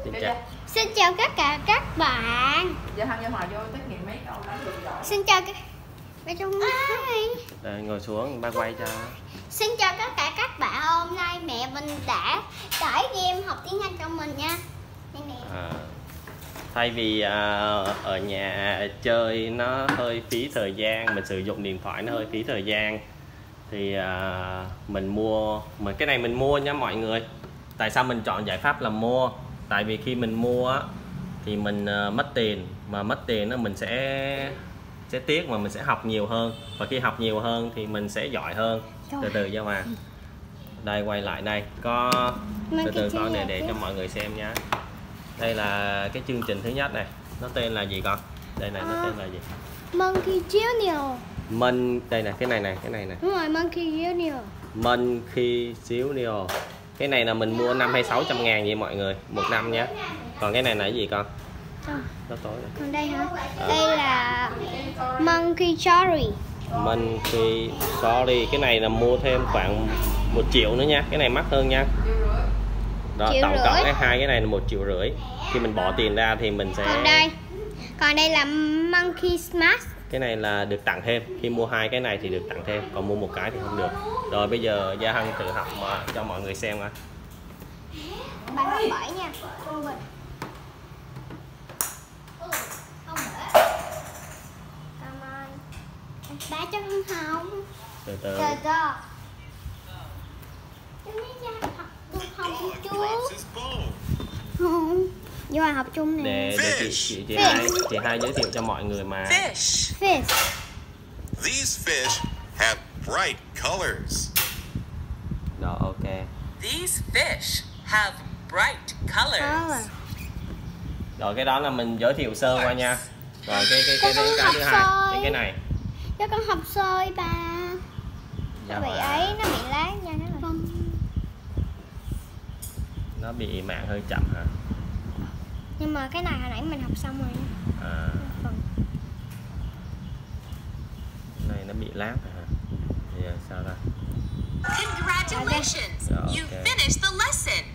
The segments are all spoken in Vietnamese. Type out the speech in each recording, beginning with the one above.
Xin chào tất cả các bạn. Giờ Hân Hòa vô tác nghiệp mấy câu đánh được rồi. Xin chào các bạn trong Đây, ngồi xuống ba quay cho. Xin chào tất cả các bạn. Hôm nay mẹ mình đã tải game học tiếng Anh cho mình nha. Thay vì ở nhà chơi nó hơi phí thời gian, mình sử dụng điện thoại nó hơi phí thời gian, thì cái này mình mua nha mọi người. Tại sao mình chọn giải pháp là mua? Tại vì khi mình mua á, thì mình mất tiền, mà mất tiền nó mình sẽ tiếc, mà mình sẽ học nhiều hơn, và khi học nhiều hơn thì mình sẽ giỏi hơn. Từ từ cho mà đây, quay lại đây, có từ từ con này để cho mọi người xem nhé. Đây là cái chương trình thứ nhất này, nó tên là gì con? Đây này, nó tên là gì? Monkey Junior. Đây này, cái này này. Đúng rồi, Monkey Junior. Monkey Junior. Cái này là mình mua 500 hay 600 ngàn vậy mọi người, một năm nhé. Còn cái này là cái gì con? Nó tối rồi. Còn đây hả? Đây là Monkey Story. Monkey Story. Cái này là mua thêm khoảng 1 triệu nữa nha. Cái này mắc hơn nha. Đó, tổng cộng hai cái này là 1,5 triệu. Khi mình bỏ tiền ra thì mình sẽ... Còn đây là Monkey Smash. Cái này là được tặng thêm. Khi mua hai cái này thì được tặng thêm, còn mua một cái thì không được. Rồi bây giờ Gia Hân tự học mà cho mọi người xem coi. Bài học 7 nha. Đá cho con hồng. Từ từ. Vô bài học chung nè. Để chị hai giới thiệu cho mọi người mà. Fish. These fish have bright colors. Đó, ok. These fish have bright colors. Rồi cái đó là mình giới thiệu sơ qua nha. Rồi cái thứ hai, cái này. Cho con học sơi ba. Nó bị ấy, nó bị lát nha, nó bị mạng hơi chậm hả? Nhưng mà cái này hồi nãy mình học xong rồi nha. Này nó bị lag hả? Bây giờ sao ra? Congratulations, you finished the lesson.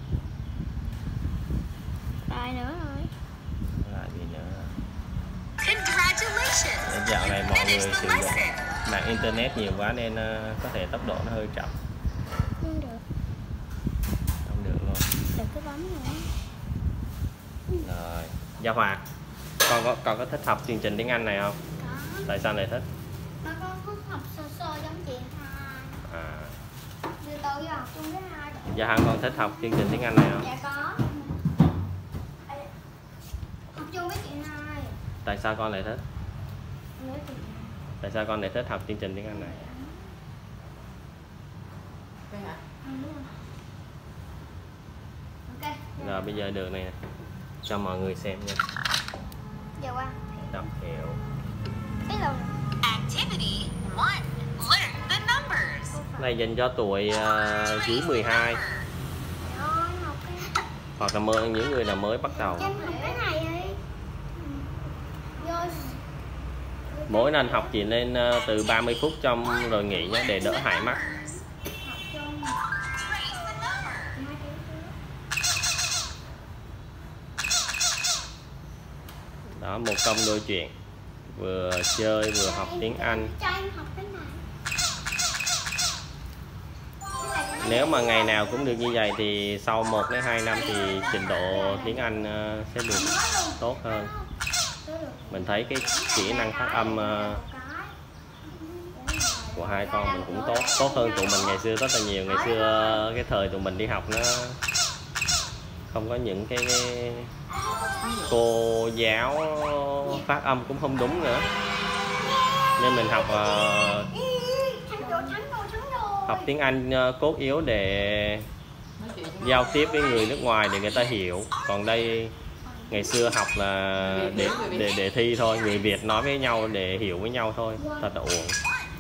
Bài nữa rồi. Lại gì nữa? Congratulations. Dạo này mọi người sử dụng mạng internet nhiều quá nên có thể tốc độ nó hơi chậm. Không được. Không được luôn. Đừng cứ bấm nữa. Rồi, Gia Hòa, con có thích học chương trình tiếng Anh này không? Có. Tại sao lại thích? Con có học sơ giống chị Hai. Từ từ vô học chung với Hai. Gia Hân, con thích học chương trình tiếng Anh này không? Dạ có. Học chung với chị Hai. Tại sao con lại thích? Tại sao con lại thích học chương trình tiếng Anh này? Đây hả? Ok. Rồi bây giờ đường này nè, cho mọi người xem nha. Giờ qua. Đọc hiểu. Cái đầu Activity 1. Learn the numbers. Này dành cho tuổi dưới 12 hoặc là những người nào mới bắt đầu. cái này đi. Mỗi lần học chỉ nên từ 30 phút trong rồi nghỉ nhé, để đỡ hại mắt. Đó, một công đôi chuyện, vừa chơi vừa học tiếng Anh. Nếu mà ngày nào cũng được như vậy thì sau 1 đến 2 năm thì trình độ tiếng Anh sẽ được tốt hơn. Mình thấy cái kỹ năng phát âm của hai con mình cũng tốt hơn tụi mình ngày xưa rất là nhiều. Ngày xưa cái thời tụi mình đi học nó không có những cái cô giáo phát âm cũng không đúng nữa, nên mình học tiếng Anh cốt yếu để giao tiếp với người nước ngoài để người ta hiểu. Còn đây ngày xưa học là để thi thôi, người Việt nói với nhau để hiểu với nhau thôi, thật là uổng.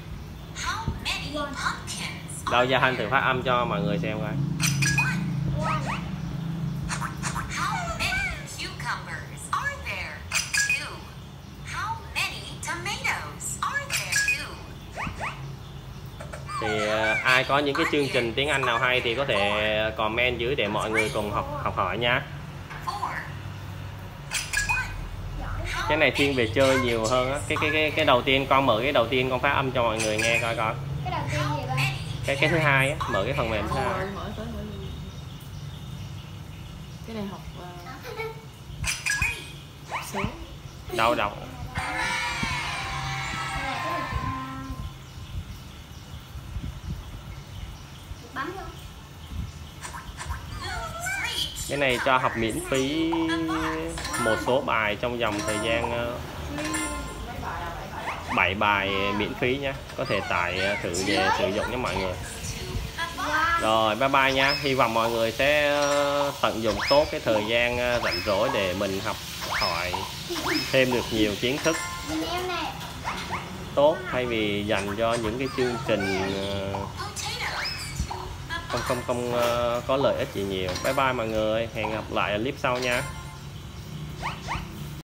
Đâu, Gia Hân thử phát âm cho mọi người xem coi. Thì ai có những cái chương trình tiếng Anh nào hay thì có thể comment dưới để mọi người cùng học hỏi nha. Cái này thiên về chơi nhiều hơn á. Cái đầu tiên con mở cái đầu tiên con phát âm cho mọi người nghe coi coi. Cái đầu tiên gì vậy? Cái thứ hai á, mở cái phần mềm thứ hai. Mở tới mở luôn. Cái này học số. Đâu đọc. Bấm vô. Cái này cho học miễn phí một số bài trong vòng thời gian 7 bài miễn phí nhé. Có thể tải thử về sử dụng nhé mọi người. Rồi bye bye nha. Hy vọng mọi người sẽ tận dụng tốt cái thời gian rảnh rỗi để mình học hỏi thêm được nhiều kiến thức tốt, thay vì dành cho những cái chương trình không có lợi ích gì nhiều. Bye bye mọi người, hẹn gặp lại ở clip sau nha.